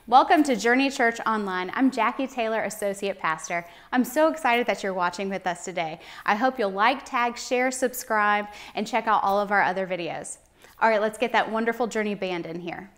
Welcome to Journey Church Online. I'm Jackie Taylor, Associate Pastor. I'm so excited that you're watching with us today. I hope you'll like, tag, share, subscribe, and check out all of our other videos. All right, let's get that wonderful Journey band in here.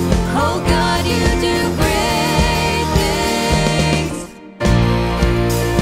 Oh God, you do great things.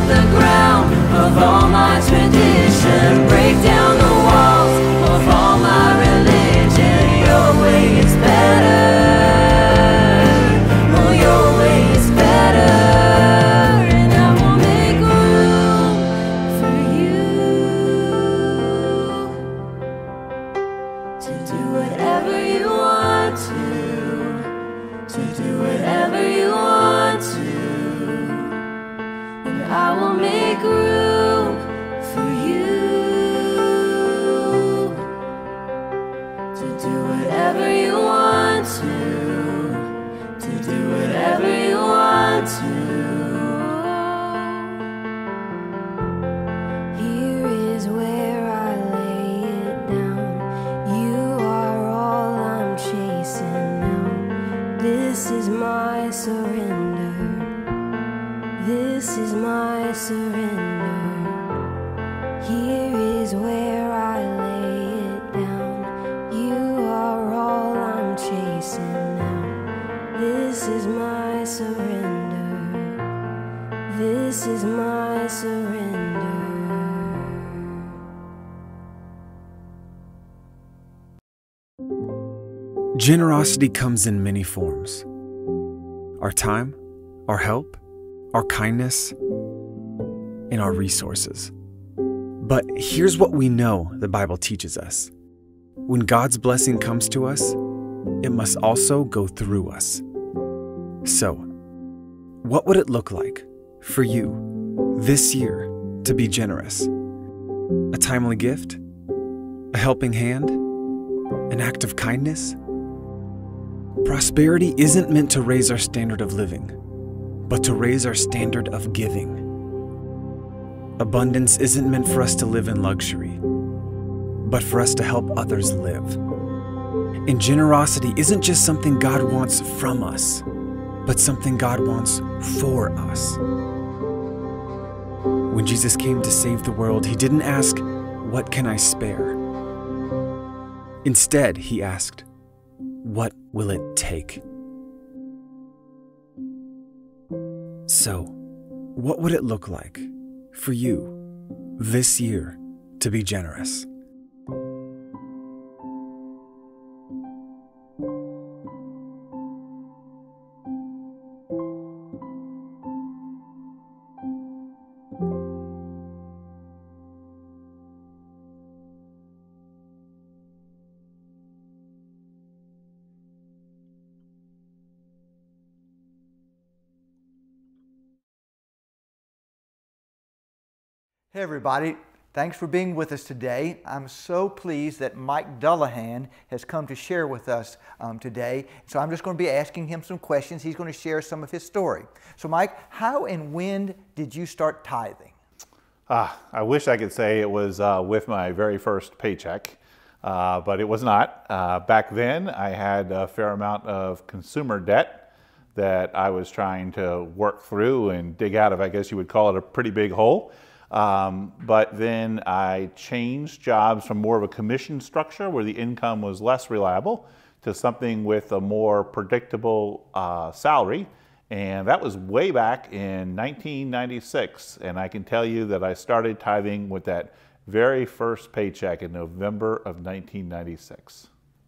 the ground of all my tradition, break down the walls of all my religion. Your way is better. Oh, your way is better. And I will make room for you to do whatever you want to do whatever you want to. And I will make room for you to do whatever you want to do whatever you want to. Here is where I lay it down. You are all I'm chasing now. This is my surrender. This is my surrender. Here is where I lay it down. You are all I'm chasing now. This is my surrender. This is my surrender. Generosity comes in many forms. Our time, our help, our kindness, and our resources. But here's what we know the Bible teaches us. When God's blessing comes to us, it must also go through us. So, what would it look like for you this year to be generous? A timely gift? A helping hand? An act of kindness? Prosperity isn't meant to raise our standard of living, but to raise our standard of giving. Abundance isn't meant for us to live in luxury, but for us to help others live. And generosity isn't just something God wants from us, but something God wants for us. When Jesus came to save the world, he didn't ask, "What can I spare?" Instead, he asked, "What will it take?" So, what would it look like for you this year to be generous? Hey everybody, thanks for being with us today. I'm so pleased that Mike Dullahan has come to share with us today. So I'm just going to be asking him some questions. He's going to share some of his story. So Mike, how and when did you start tithing? I wish I could say it was with my very first paycheck, but it was not. Back then I had a fair amount of consumer debt that I was trying to work through and dig out of, I guess you would call it a pretty big hole. But then I changed jobs from more of a commission structure where the income was less reliable to something with a more predictable salary. And that was way back in 1996. And I can tell you that I started tithing with that very first paycheck in November of 1996.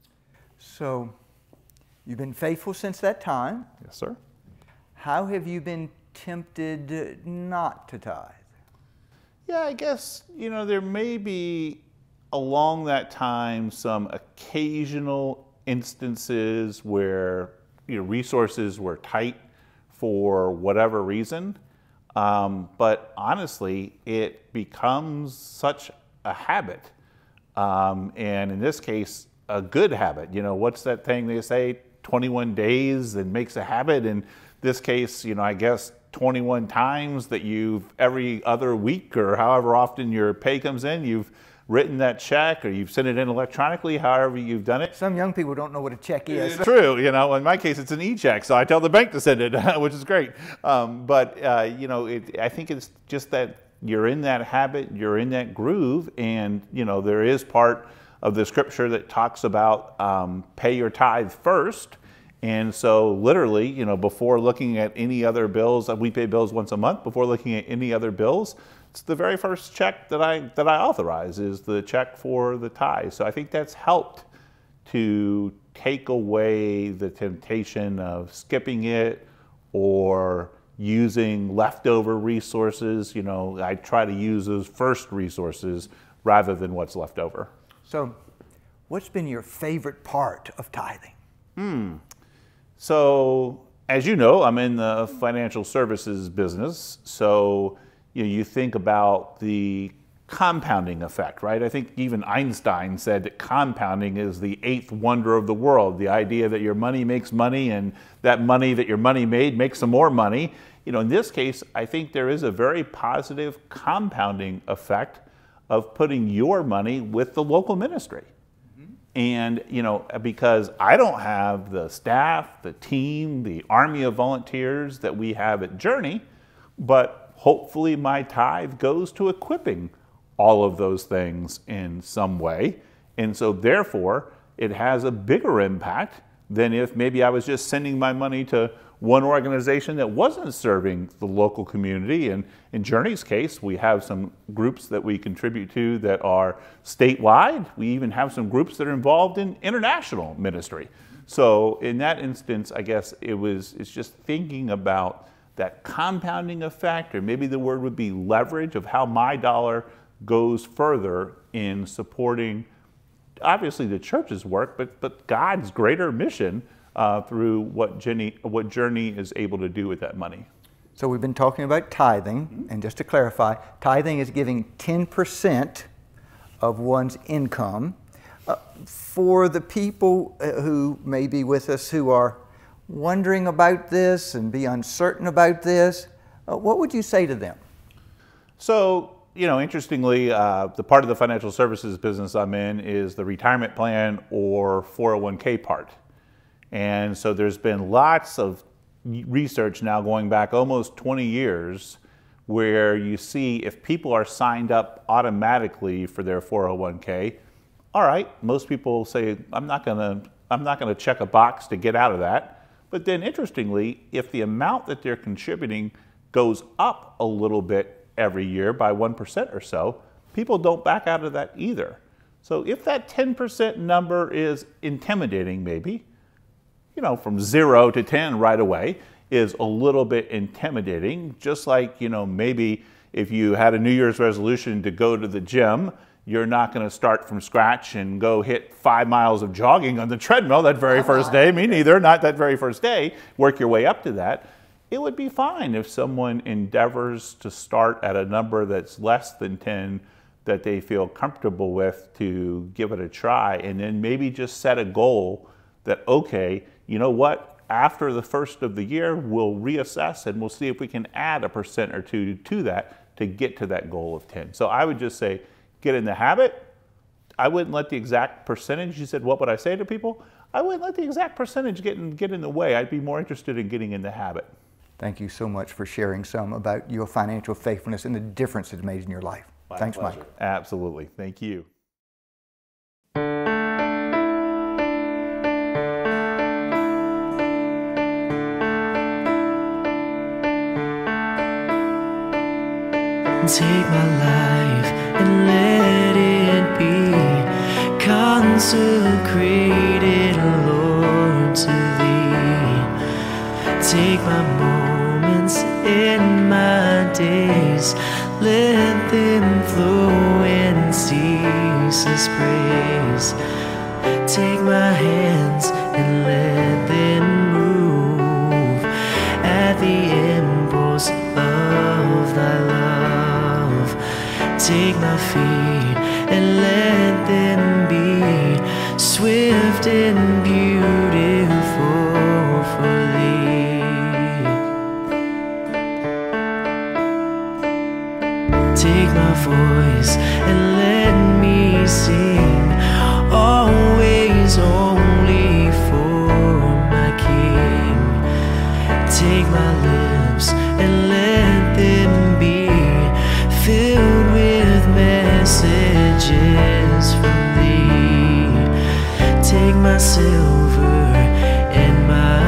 So you've been faithful since that time. Yes, sir. How have you been tempted not to tithe? Yeah, I guess, there may be along that time some occasional instances where resources were tight for whatever reason. But honestly, it becomes such a habit. And in this case, a good habit. What's that thing they say, 21 days and makes a habit? In this case, I guess 21 times that you've every other week or however often your pay comes in, you've written that check or you've sent it in electronically, however you've done it. Some young people don't know what a check is. It's true, in my case it's an e-check, so I tell the bank to send it, which is great. I think it's just that you're in that habit, you're in that groove, and there is part of the scripture that talks about pay your tithe first. And so literally, you know, before looking at any other bills, we pay bills once a month, before looking at any other bills, it's the very first check that I authorize is the check for the tithe. So I think that's helped to take away the temptation of skipping it or using leftover resources. You know, I try to use those first resources rather than what's left over. So what's been your favorite part of tithing? So, as you know, I'm in the financial services business. So, you know, you think about the compounding effect, right? I think even Einstein said that compounding is the 8th wonder of the world. The idea that your money makes money and that money that your money made makes some more money. You know, in this case, I think there is a very positive compounding effect of putting your money with the local ministry. And, you know, because I don't have the staff, the team, the army of volunteers that we have at Journey, but hopefully my tithe goes to equipping all of those things in some way. And so therefore, it has a bigger impact than if maybe I was just sending my money to one organization that wasn't serving the local community. And in Journey's case, we have some groups that we contribute to that are statewide. We even have some groups that are involved in international ministry. So in that instance, I guess it's just thinking about that compounding effect, or maybe the word would be leverage of how my dollar goes further in supporting obviously the church's work, but God's greater mission through what Journey is able to do with that money. So we've been talking about tithing, and just to clarify, tithing is giving 10% of one's income. For the people who may be with us who are wondering about this and be uncertain about this, what would you say to them? So, you know, interestingly, the part of the financial services business I'm in is the retirement plan or 401k part. And so there's been lots of research now going back almost 20 years where you see if people are signed up automatically for their 401k, all right, most people say, I'm not gonna check a box to get out of that. But then interestingly, if the amount that they're contributing goes up a little bit every year by 1% or so, people don't back out of that either. So if that 10% number is intimidating maybe, you know, from 0 to 10 right away is a little bit intimidating. Just like, you know, maybe if you had a New Year's resolution to go to the gym, you're not going to start from scratch and go hit 5 miles of jogging on the treadmill that very first day. Me neither, not that very first day. Work your way up to that. It would be fine if someone endeavors to start at a number that's less than 10 that they feel comfortable with to give it a try, and then maybe just set a goal that, okay, you know what, after the first of the year, we'll reassess and we'll see if we can add 1% or 2 to that to get to that goal of 10. So I would just say, get in the habit. I wouldn't let the exact percentage, you said, what would I say to people? I wouldn't let the exact percentage get in the way. I'd be more interested in getting in the habit. Thank you so much for sharing some about your financial faithfulness and the difference it's made in your life. Thanks, pleasure. Mike. Absolutely. Thank you. Take my life and let it be consecrated, Lord, to Thee. Take my moments and my days, let them flow in ceaseless praise. Take my hands and let them move at the impulse of Thy love. Take my feet and let them be swift and beautiful for Thee. Take my voice and let me sing, always only for my King. Take my lips and let them be filled with messages from Thee. Take my silver and my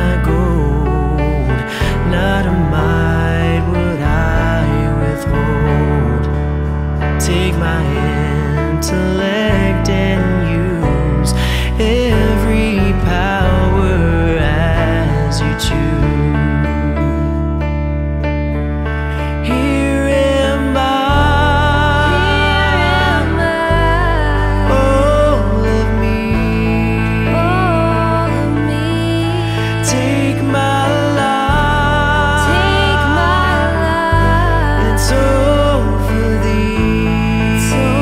my intellect and use every power as you choose. Here am I, all of me. Take my life, it's all for thee.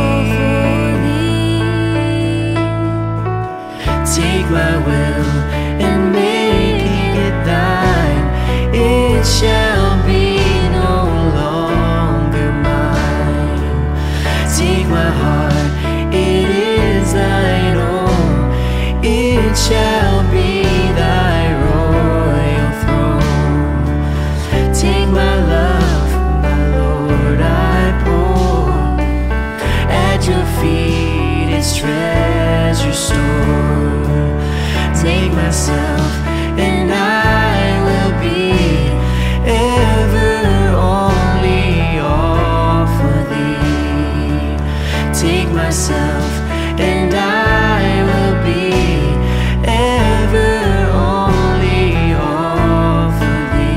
Take my will and make it thine. It shall be no longer mine. Take my heart, it is thine own. It shall be thy royal throne. Take my love, my Lord, I pour at your feet, its treasure store. Take myself and I will be ever only all for thee. Take myself and I will be ever only all for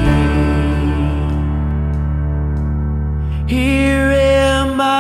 thee. Here am I.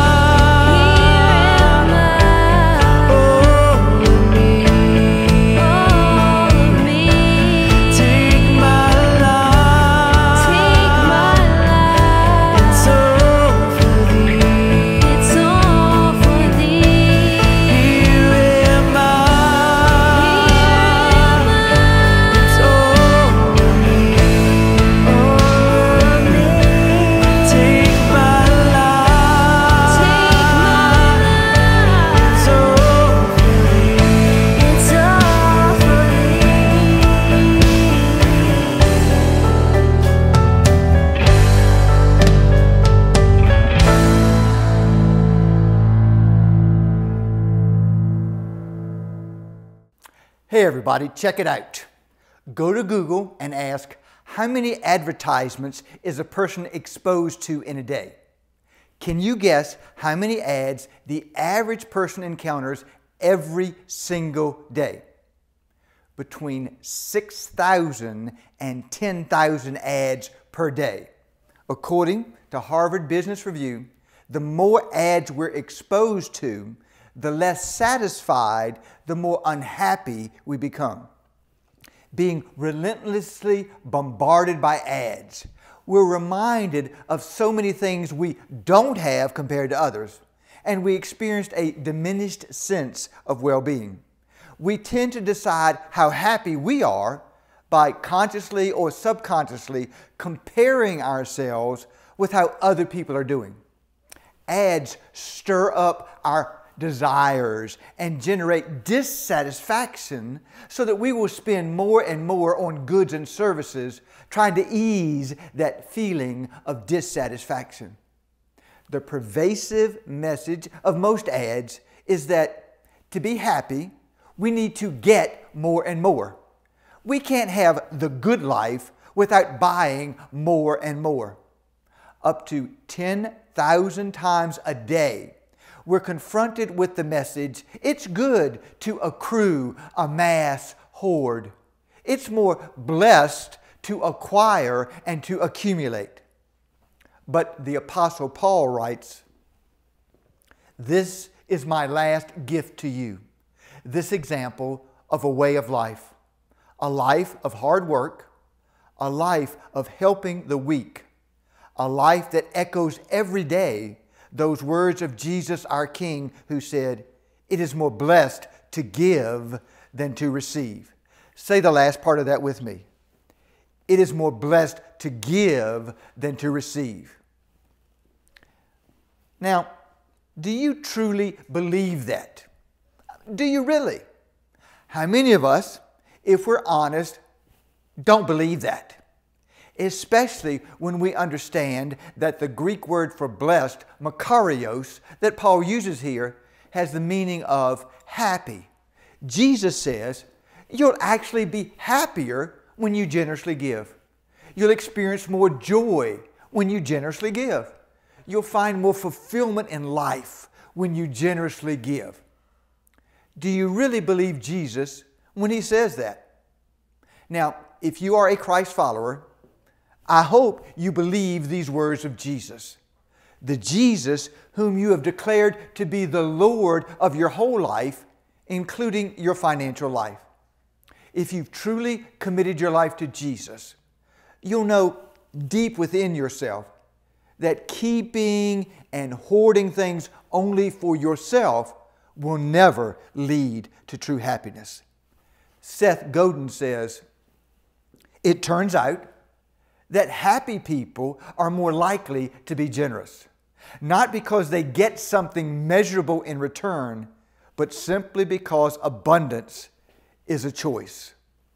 Hey everybody, check it out. Go to Google and ask, how many advertisements is a person exposed to in a day? Can you guess how many ads the average person encounters every single day? Between 6,000 and 10,000 ads per day. According to Harvard Business Review, the more ads we're exposed to, the less satisfied, the more unhappy we become. Being relentlessly bombarded by ads, we're reminded of so many things we don't have compared to others, and we experienced a diminished sense of well-being. We tend to decide how happy we are by consciously or subconsciously comparing ourselves with how other people are doing. Ads stir up our desires and generate dissatisfaction so that we will spend more and more on goods and services trying to ease that feeling of dissatisfaction. The pervasive message of most ads is that to be happy, we need to get more and more. We can't have the good life without buying more and more. Up to 10,000 times a day, we're confronted with the message, it's good to accrue, amass, hoard. It's more blessed to acquire and to accumulate. But the Apostle Paul writes, this is my last gift to you, this example of a way of life, a life of hard work, a life of helping the weak, a life that echoes every day those words of Jesus our King who said, it is more blessed to give than to receive. Say the last part of that with me. It is more blessed to give than to receive. Now, do you truly believe that? Do you really? How many of us, if we're honest, don't believe that? Especially when we understand that the Greek word for blessed, makarios, that Paul uses here, has the meaning of happy. Jesus says, you'll actually be happier when you generously give. You'll experience more joy when you generously give. you'll find more fulfillment in life when you generously give. Do you really believe Jesus when He says that? Now, if you are a Christ follower, I hope you believe these words of Jesus. The Jesus whom you have declared to be the Lord of your whole life, including your financial life. If you've truly committed your life to Jesus, you'll know deep within yourself that keeping and hoarding things only for yourself will never lead to true happiness. Seth Godin says, "It turns out that happy people are more likely to be generous, not because they get something measurable in return, but simply because abundance is a choice."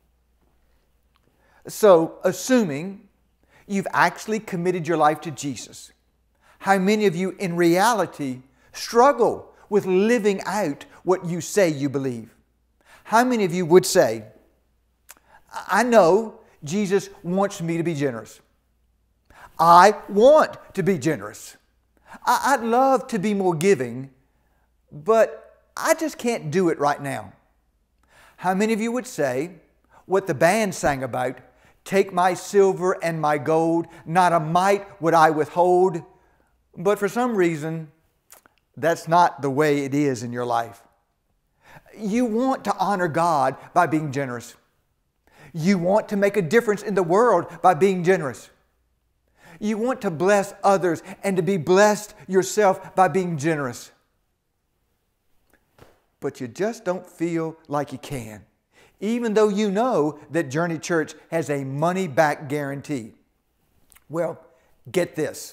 So, assuming you've actually committed your life to Jesus, how many of you in reality struggle with living out what you say you believe? How many of you would say, "I know Jesus wants me to be generous. I want to be generous. I'd love to be more giving, but I just can't do it right now"? How many of you would say what the band sang about, "Take my silver and my gold, not a mite would I withhold"? But for some reason, that's not the way it is in your life. You want to honor God by being generous. You want to make a difference in the world by being generous. You want to bless others and to be blessed yourself by being generous. But you just don't feel like you can, even though you know that Journey Church has a money-back guarantee. Well, get this.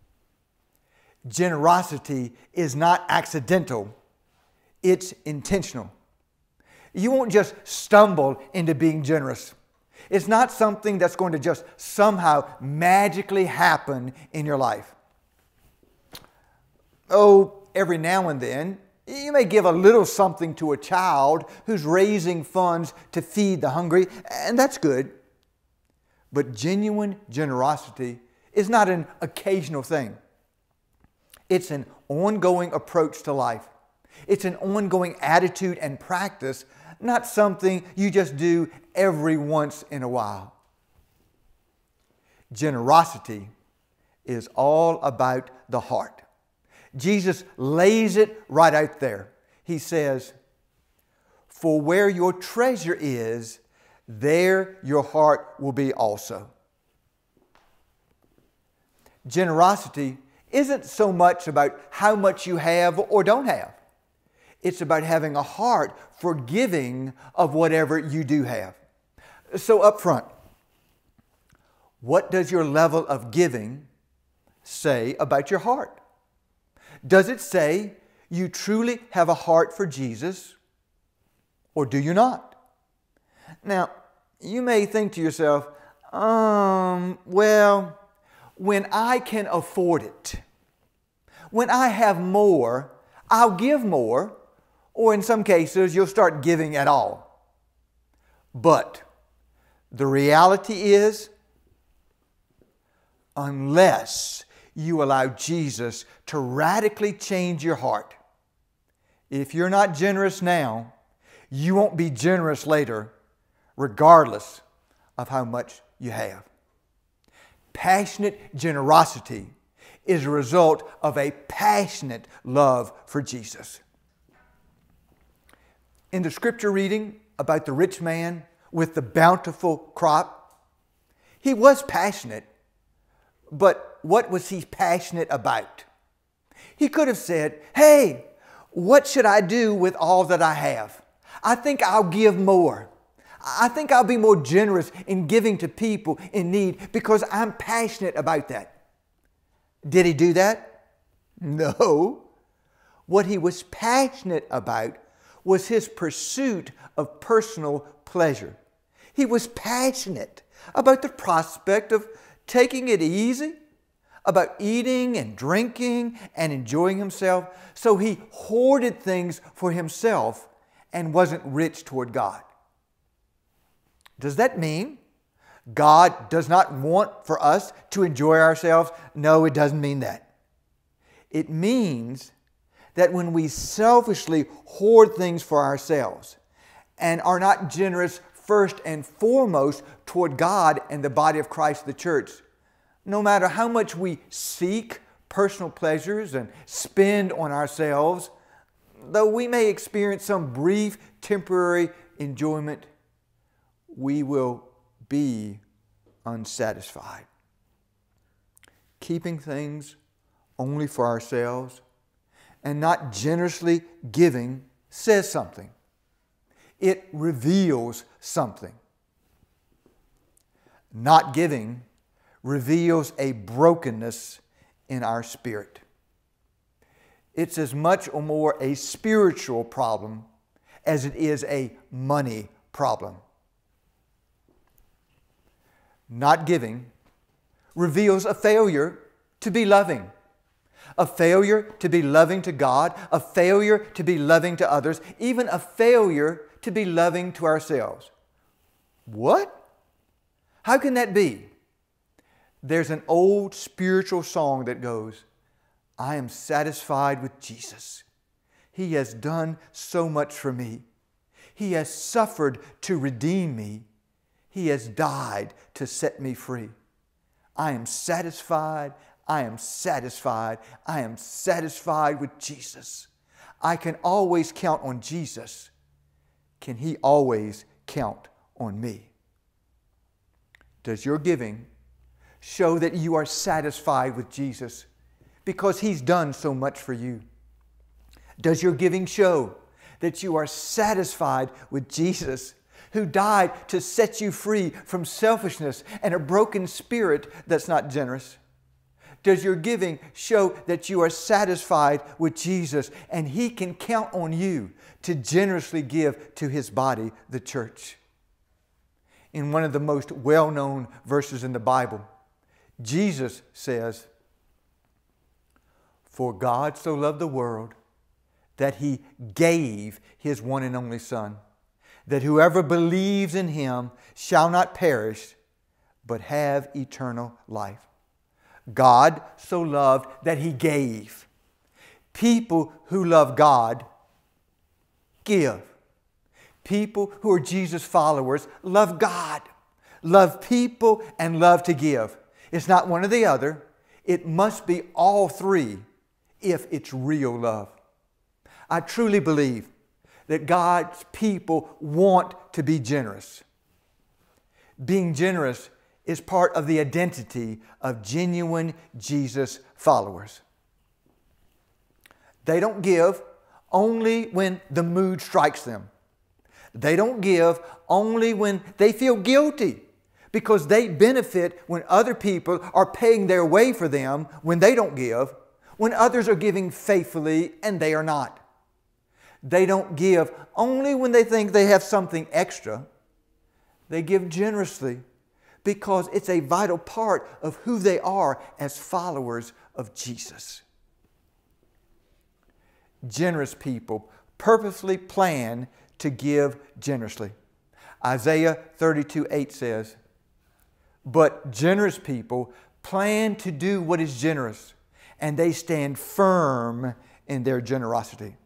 Generosity is not accidental. It's intentional. You won't just stumble into being generous. It's not something that's going to just somehow magically happen in your life. Oh, every now and then, you may give a little something to a child who's raising funds to feed the hungry, and that's good. But genuine generosity is not an occasional thing. It's an ongoing approach to life. It's an ongoing attitude and practice, not something you just do every once in a while. Generosity is all about the heart. Jesus lays it right out there. He says, "For where your treasure is, there your heart will be also." Generosity isn't so much about how much you have or don't have. It's about having a heart for giving of whatever you do have. So up front, what does your level of giving say about your heart? Does it say you truly have a heart for Jesus, or do you not? Now, you may think to yourself, well, when I can afford it, when I have more, I'll give more, or in some cases, you'll start giving at all. But the reality is, unless you allow Jesus to radically change your heart, if you're not generous now, you won't be generous later, regardless of how much you have. Passionate generosity is a result of a passionate love for Jesus. In the scripture reading about the rich man with the bountiful crop, he was passionate, but what was he passionate about? He could have said, "Hey, what should I do with all that I have? I think I'll give more. I think I'll be more generous in giving to people in need because I'm passionate about that." Did he do that? No. What he was passionate about was his pursuit of personal pleasure. He was passionate about the prospect of taking it easy, about eating and drinking and enjoying himself, so he hoarded things for himself and wasn't rich toward God. Does that mean God does not want for us to enjoy ourselves? No, it doesn't mean that. It means that when we selfishly hoard things for ourselves and are not generous first and foremost toward God and the body of Christ, the church, no matter how much we seek personal pleasures and spend on ourselves, though we may experience some brief, temporary enjoyment, we will be unsatisfied. Keeping things only for ourselves and not generously giving says something. It reveals something. Not giving reveals a brokenness in our spirit. It's as much or more a spiritual problem as it is a money problem. Not giving reveals a failure to be loving. A failure to be loving to God, a failure to be loving to others, even a failure to be loving to ourselves. What? How can that be? There's an old spiritual song that goes, I am satisfied with Jesus. He has done so much for me. He has suffered to redeem me. He has died to set me free. I am satisfied. I am satisfied. I am satisfied with Jesus. I can always count on Jesus. Can He always count on me? Does your giving show that you are satisfied with Jesus because He's done so much for you? Does your giving show that you are satisfied with Jesus who died to set you free from selfishness and a broken spirit that's not generous? Does your giving show that you are satisfied with Jesus and He can count on you to generously give to His body, the church? In one of the most well-known verses in the Bible, Jesus says, "For God so loved the world that He gave His one and only Son, that whoever believes in Him shall not perish, but have eternal life." God so loved that He gave. People who love God give. People who are Jesus followers love God, love people, and love to give. It's not one or the other. It must be all three if it's real love. I truly believe that God's people want to be generous. Being generous is part of the identity of genuine Jesus followers. They don't give only when the mood strikes them. They don't give only when they feel guilty because they benefit when other people are paying their way for them when they don't give, when others are giving faithfully and they are not. They don't give only when they think they have something extra. They give generously because it's a vital part of who they are as followers of Jesus. Generous people purposely plan to give generously. Isaiah 32:8 says, "But generous people plan to do what is generous, and they stand firm in their generosity."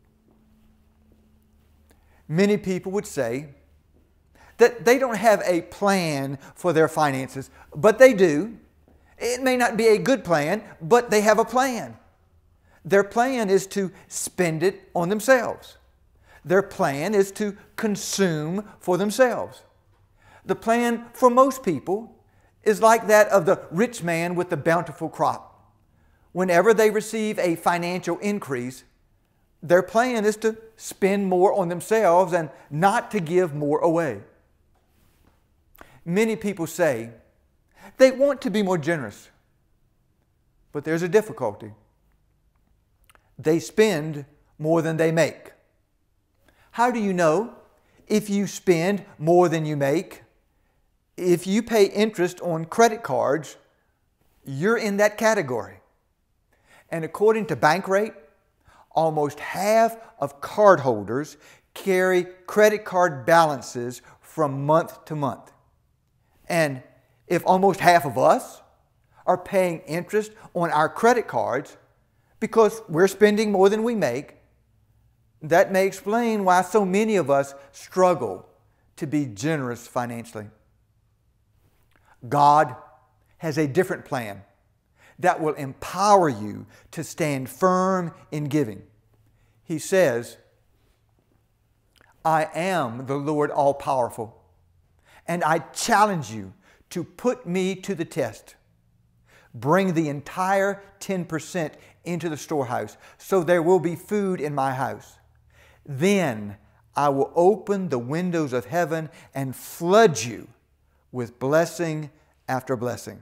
Many people would say that they don't have a plan for their finances, but they do. It may not be a good plan, but they have a plan. Their plan is to spend it on themselves. Their plan is to consume for themselves. The plan for most people is like that of the rich man with the bountiful crop. Whenever they receive a financial increase, their plan is to spend more on themselves and not to give more away. Many people say they want to be more generous, but there's a difficulty. They spend more than they make. How do you know if you spend more than you make? If you pay interest on credit cards, you're in that category. And according to Bankrate, almost half of cardholders carry credit card balances from month to month. And if almost half of us are paying interest on our credit cards, because we're spending more than we make. That may explain why so many of us struggle to be generous financially. God has a different plan that will empower you to stand firm in giving. He says, I am the Lord all-powerful, and I challenge you to put me to the test. Bring the entire 10% into the storehouse, so there will be food in my house. Then I will open the windows of heaven and flood you with blessing after blessing.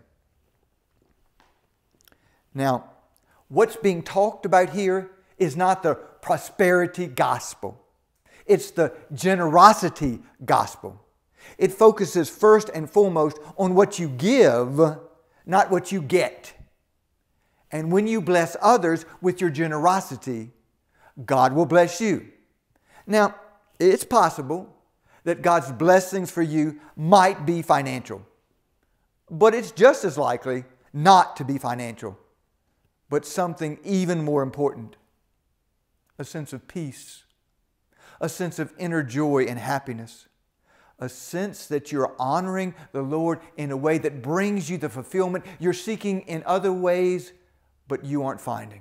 Now, what's being talked about here is not the prosperity gospel. It's the generosity gospel. It focuses first and foremost on what you give, not what you get. And when you bless others with your generosity, God will bless you. Now, it's possible that God's blessings for you might be financial, but it's just as likely not to be financial, but something even more important: a sense of peace, a sense of inner joy and happiness, a sense that you're honoring the Lord in a way that brings you the fulfillment you're seeking in other ways, but you aren't finding.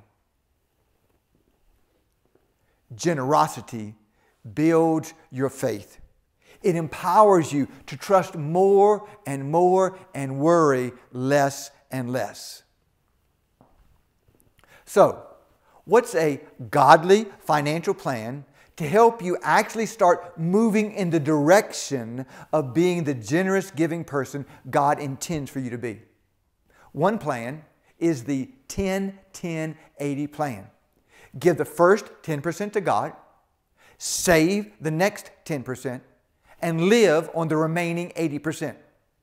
Generosity builds your faith. It empowers you to trust more and more and worry less and less. So, what's a godly financial plan to help you actually start moving in the direction of being the generous, giving person God intends for you to be? One plan is the 10-10-80 plan. Give the first 10% to God, save the next 10%, and live on the remaining 80%.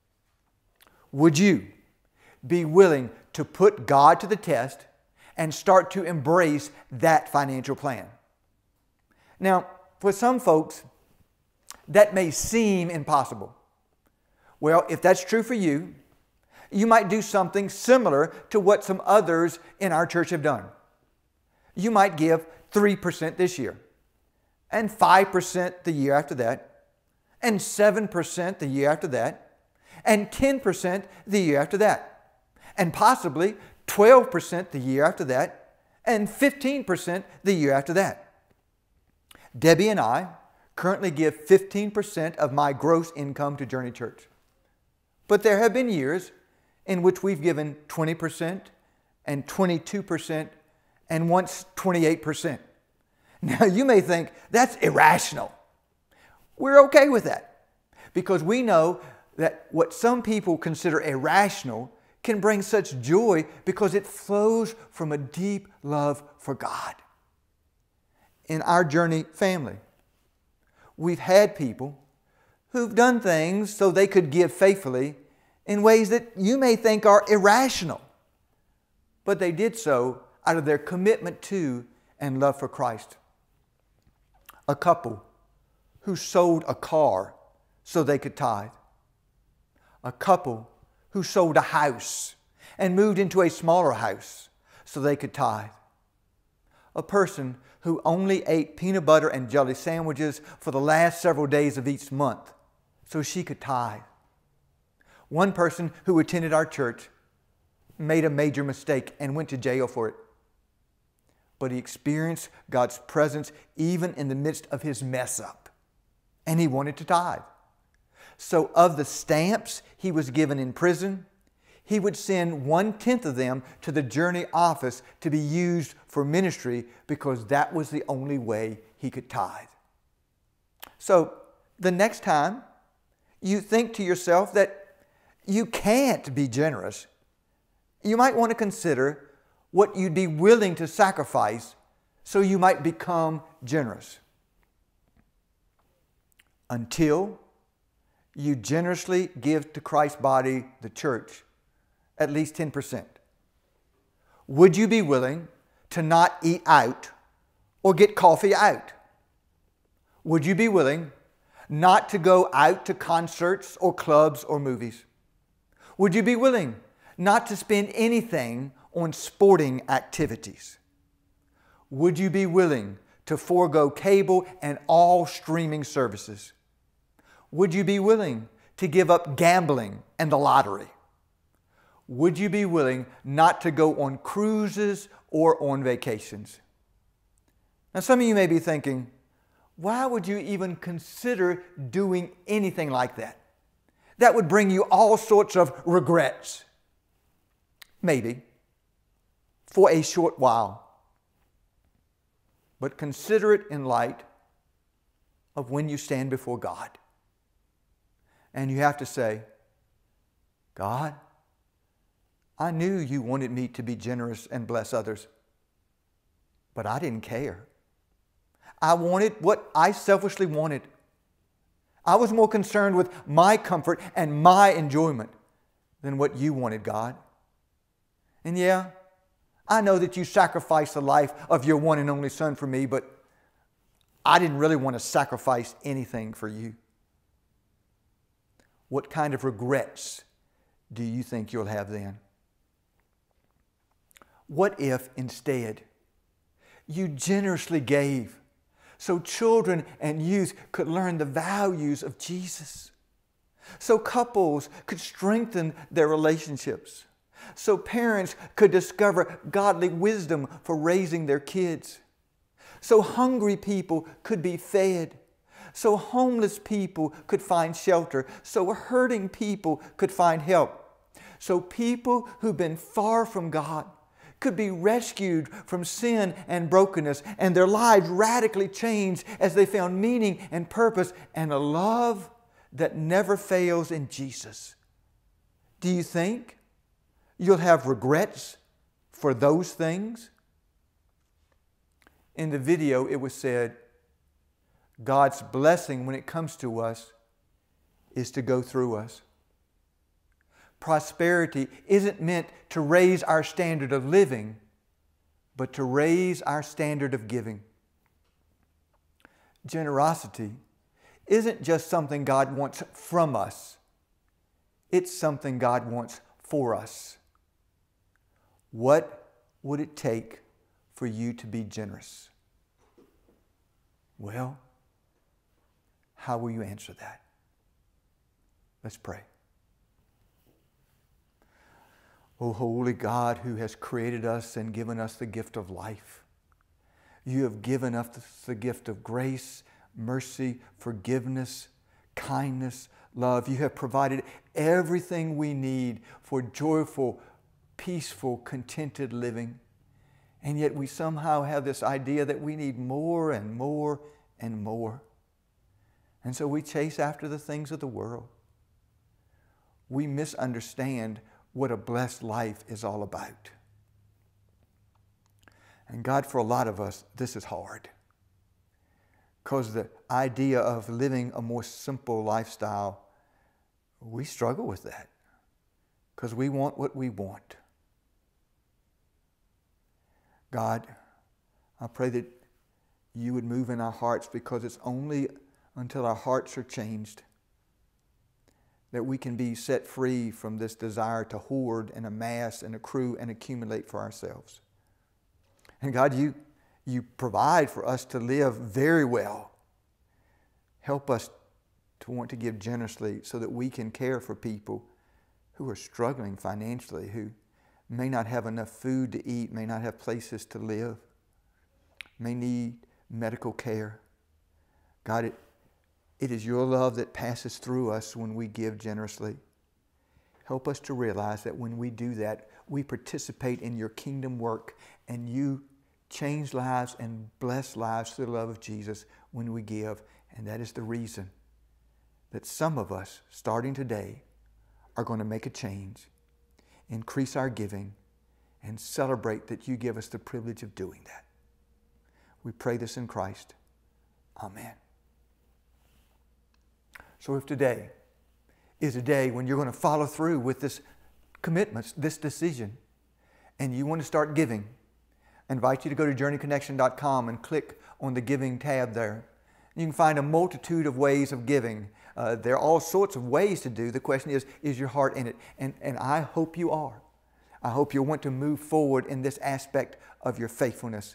Would you be willing to put God to the test and start to embrace that financial plan? Now, for some folks, that may seem impossible. Well, if that's true for you, you might do something similar to what some others in our church have done. You might give 3% this year, and 5% the year after that, and 7% the year after that, and 10% the year after that, and possibly 12% the year after that, and 15% the year after that. Debbie and I currently give 15% of my gross income to Journey Church. But there have been years in which we've given 20% and 22% and once 28%. Now you may think that's irrational. We're okay with that because we know that what some people consider irrational can bring such joy because it flows from a deep love for God. In our Journey family, we've had people who've done things so they could give faithfully in ways that you may think are irrational, but they did so out of their commitment to and love for Christ. A couple who sold a car so they could tithe. A couple who sold a house and moved into a smaller house so they could tithe. A person who only ate peanut butter and jelly sandwiches for the last several days of each month so she could tithe. One person who attended our church made a major mistake and went to jail for it. But he experienced God's presence even in the midst of his mess up. And he wanted to tithe. So of the stamps he was given in prison, he would send 1/10 of them to the Journey office to be used for ministry because that was the only way he could tithe. So the next time you think to yourself that you can't be generous, you might want to consider what you'd be willing to sacrifice so you might become generous. Until you generously give to Christ's body, the church, at least 10%. Would you be willing to not eat out or get coffee out? Would you be willing not to go out to concerts or clubs or movies? Would you be willing not to spend anything on sporting activities? Would you be willing to forego cable and all streaming services? Would you be willing to give up gambling and the lottery? Would you be willing not to go on cruises or on vacations? Now, some of you may be thinking, why would you even consider doing anything like that? That would bring you all sorts of regrets. Maybe, for a short while. But consider it in light of when you stand before God. And you have to say, God, I knew you wanted me to be generous and bless others, but I didn't care. I wanted what I selfishly wanted. I was more concerned with my comfort and my enjoyment than what you wanted, God. And yeah, I know that you sacrificed the life of your one and only Son for me, but I didn't really want to sacrifice anything for you. What kind of regrets do you think you'll have then? What if instead you generously gave so children and youth could learn the values of Jesus, so couples could strengthen their relationships, so parents could discover godly wisdom for raising their kids, so hungry people could be fed, so homeless people could find shelter, so hurting people could find help, so people who've been far from God could be rescued from sin and brokenness, and their lives radically changed as they found meaning and purpose and a love that never fails in Jesus. Do you think you'll have regrets for those things? In the video, it was said, God's blessing when it comes to us is to go through us. Prosperity isn't meant to raise our standard of living, but to raise our standard of giving. Generosity isn't just something God wants from us. It's something God wants for us. What would it take for you to be generous? Well, how will you answer that? Let's pray. O holy God, who has created us and given us the gift of life, you have given us the gift of grace, mercy, forgiveness, kindness, love. You have provided everything we need for joyful, peaceful, contented living. And yet we somehow have this idea that we need more and more and more. And so we chase after the things of the world. We misunderstand what a blessed life is all about. And God, for a lot of us, this is hard. Because the idea of living a more simple lifestyle, we struggle with that. Because we want what we want. God, I pray that you would move in our hearts, because it's only until our hearts are changed that we can be set free from this desire to hoard and amass and accrue and accumulate for ourselves. And God, you provide for us to live very well. Help us to want to give generously so that we can care for people who are struggling financially, who may not have enough food to eat, may not have places to live, may need medical care. God, it is your love that passes through us when we give generously. Help us to realize that when we do that, we participate in your kingdom work, and you change lives and bless lives through the love of Jesus when we give. And that is the reason that some of us, starting today, are going to make a change, increase our giving, and celebrate that you give us the privilege of doing that. We pray this in Christ. Amen. So if today is a day when you're going to follow through with this commitment, this decision, and you want to start giving, I invite you to go to journeyconnection.com and click on the Giving tab there. You can find a multitude of ways of giving. There are all sorts of ways to do. The question is your heart in it? And I hope you are. I hope you'll want to move forward in this aspect of your faithfulness.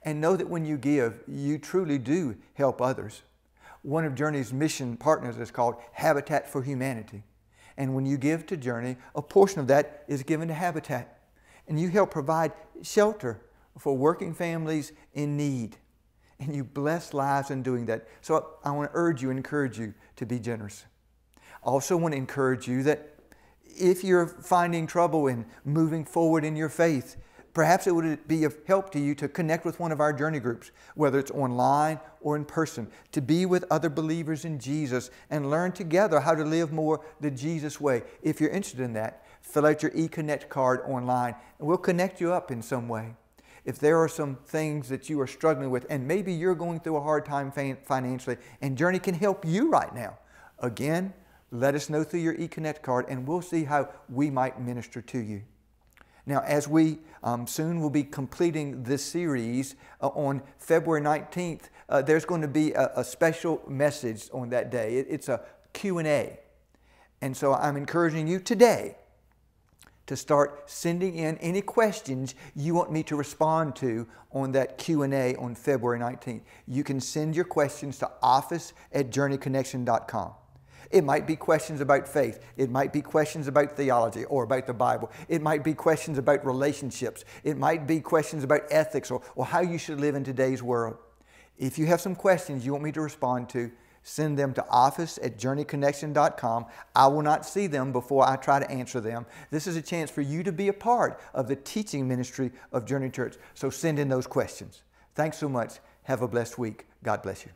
And know that when you give, you truly do help others. One of Journey's mission partners is called Habitat for Humanity. And when you give to Journey, a portion of that is given to Habitat. And you help provide shelter for working families in need. And you bless lives in doing that. So I want to urge you and encourage you to be generous. I also want to encourage you that if you're finding trouble in moving forward in your faith, perhaps it would be of help to you to connect with one of our Journey groups, whether it's online or in person, to be with other believers in Jesus and learn together how to live more the Jesus way. If you're interested in that, fill out your eConnect card online and we'll connect you up in some way. If there are some things that you are struggling with and maybe you're going through a hard time financially and Journey can help you right now, again, let us know through your eConnect card and we'll see how we might minister to you. Now, as we soon will be completing this series on February 19th, there's going to be a special message on that day. It's a Q&A. And so I'm encouraging you today to start sending in any questions you want me to respond to on that Q&A on February 19th. You can send your questions to office@journeyconnection.com. It might be questions about faith. It might be questions about theology or about the Bible. It might be questions about relationships. It might be questions about ethics or how you should live in today's world. If you have some questions you want me to respond to, send them to office@journeyconnection.com. I will not see them before I try to answer them. This is a chance for you to be a part of the teaching ministry of Journey Church. So send in those questions. Thanks so much. Have a blessed week. God bless you.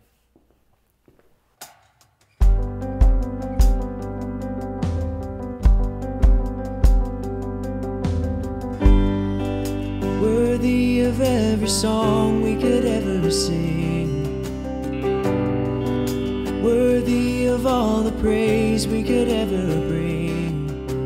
Worthy of every song we could ever sing, worthy of all the praise we could ever bring,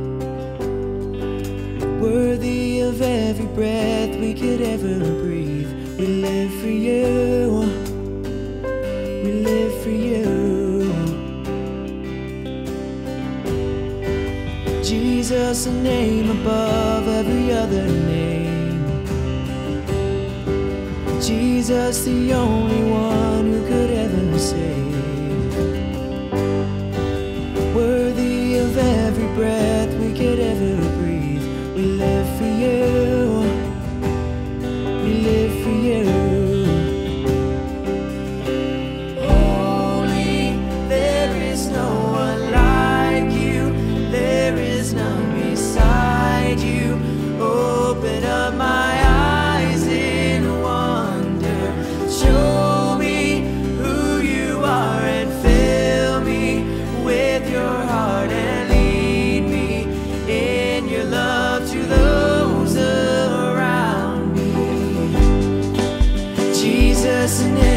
worthy of every breath we could ever breathe. We live for you, we live for you. Jesus, a name above every other name. Jesus, the only one who could ever save. Worthy of every breath we could ever breathe. We live for you. We live for you. Holy, there is no one like you. There is none beside you. Open up my eyes in wonder. Show me who you are and fill me with your heart and lead me in your love to those around me. Jesus,